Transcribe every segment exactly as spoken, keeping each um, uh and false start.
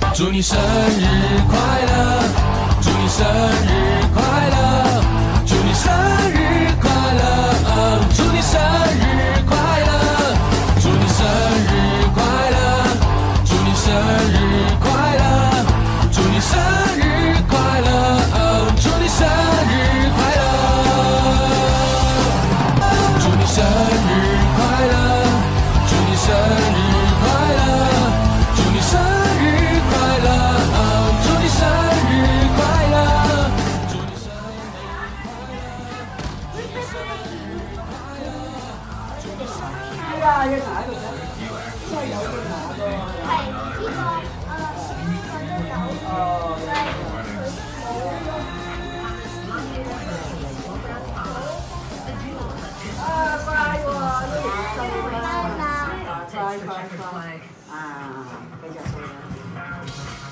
祝你生日快乐，祝你生日快乐，祝你生日快乐，祝你生日快乐，祝你生日快乐，祝你生日快乐，祝你生日快乐，祝你生日快乐，祝你生日快乐，祝你生日快乐，祝你生日快乐，祝你生日快乐，祝你生日快乐，祝你生日快乐。 係啊，要查喺度睇，真係有要查㗎。 係呢個誒呢個都有。哦。 啊，快喎！ 拜拜。 快快快！啊，繼續去啦。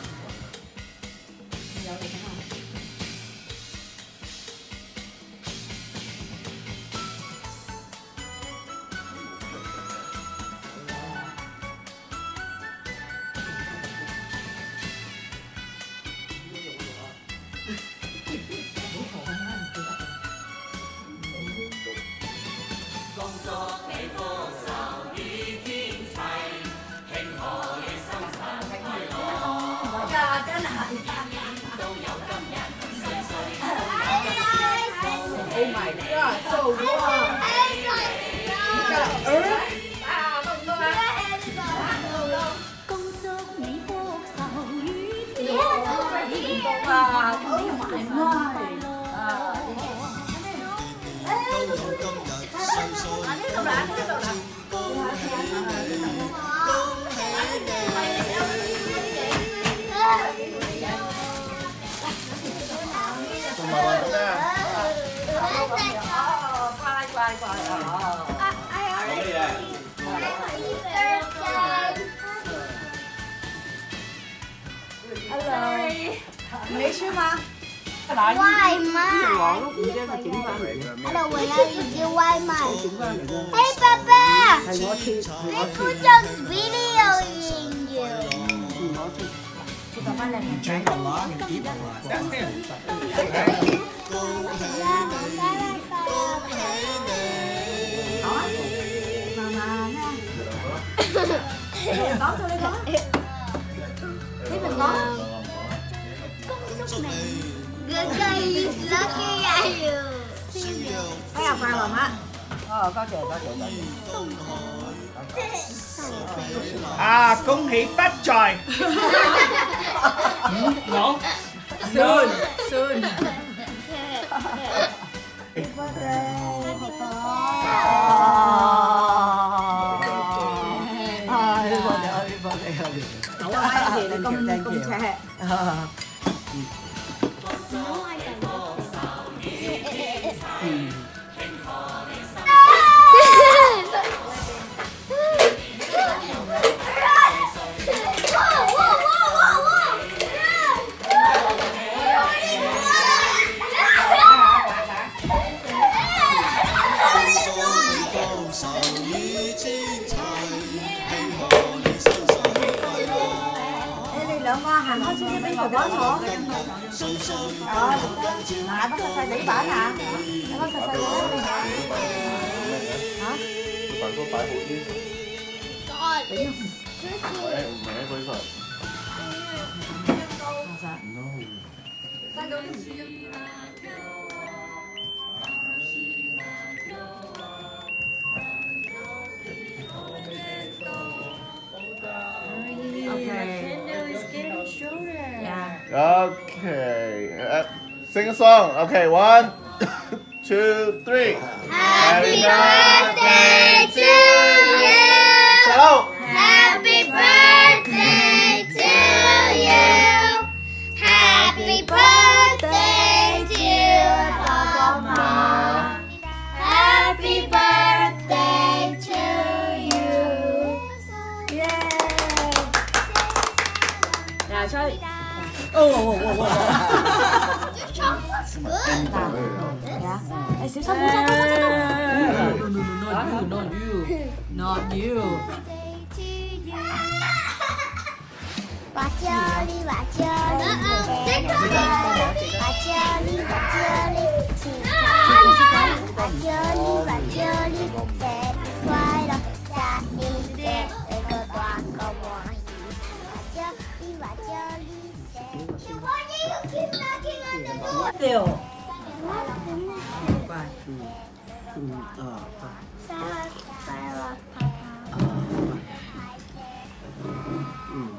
有嚟㗎嘛？Oh my god, so warm! You got an earth? 啊，咁多啊！ 恭祝你福壽與天福啊！好埋咪啊！呢度啦，呢度啦。 仲麻煩咁咩？ 哦，乖乖乖哦！ 做乜嘢？ 沒事嗎？ 外賣。 黃碌唔知佢整翻嚟嘅。 喺度為咗要外賣。 整翻嚟嘅。 嘿，爸爸。 係我切。 你不做 video 影嘅。 係我切。你爸爸靚唔靚？ Drink a lot and eat a lot. That's him. 好啊，慢慢啦。你唔講就你講。你唔講。 哥哥，is lucky are you？ 生日快樂嗎？哦，多謝多謝多謝。 啊，恭喜不在。嗯，我。 Soon soon。好啊，你咁咁赤。兩個行開少少俾哥哥坐。哦，嗱，個細細地板啊，有個細細地板。嚇？ 飯都擺好啲。 God， 唔係唔係嗰啲。Okay, uh, sing a song. Okay, one, two, three. Happy birthday to you. Hello. Happy birthday to you. Happy birthday dear Mama. Happy birthday to you. Yeah. 嗱，吹。哦哦哦哦！係啊，誒小心冇揸刀冇揸刀。No no no not you not you not you。 花椒里花椒里，生日快乐！花椒里花椒里，生日快乐！花椒里花椒里，生日快乐！大一点，那个大个欢喜。花椒里花椒里，生日快乐！ 六。 乖，嗯嗯啊，乖。 生日快乐，爸爸。 嗯。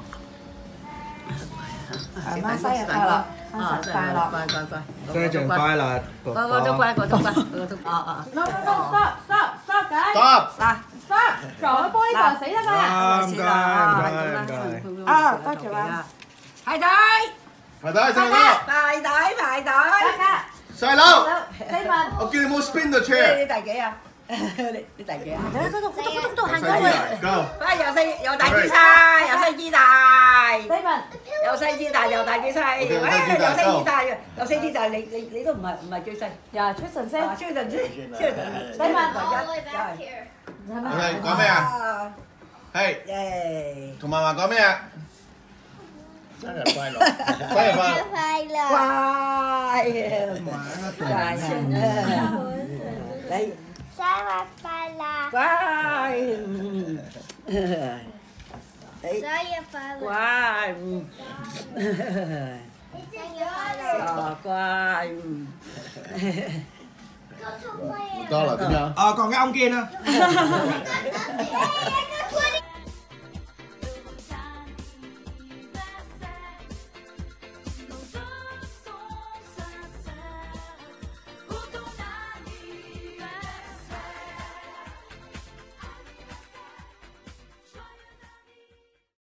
係媽生日快樂，生日快樂， 乖乖乖， 生日快樂， 我我都乖，我都乖，我都啊啊。 No no no stop stop stop 仔 Stop！ 嗱 stop，撞咗玻璃就死得㗎。 啊，唔該唔該唔該。 啊，多謝啊。 排隊， 排隊，細佬， 排隊，排隊。 細佬， 你問我叫你冇 spin the 你 chair。 你第幾啊？你你第幾啊？ 喺嗰度嗰度嗰度嗰度行過去。 Go！ 快由細由大至細，由細至大。 你問由細至大，由大至細。喂，由細至大，由細至大，你你你都唔係唔係最細。 呀，出神先。 出陣先，出陣。 你問 ，OK，講咩啊？係， 耶！ 同媽媽講咩啊？生日快樂！生日快樂！ 快樂！ 乖，乖，你生日快樂！ 乖，你生日快樂！ 乖， 生日快樂！ 哦乖， 多啦，點樣？ 啊，講啱嘅啦。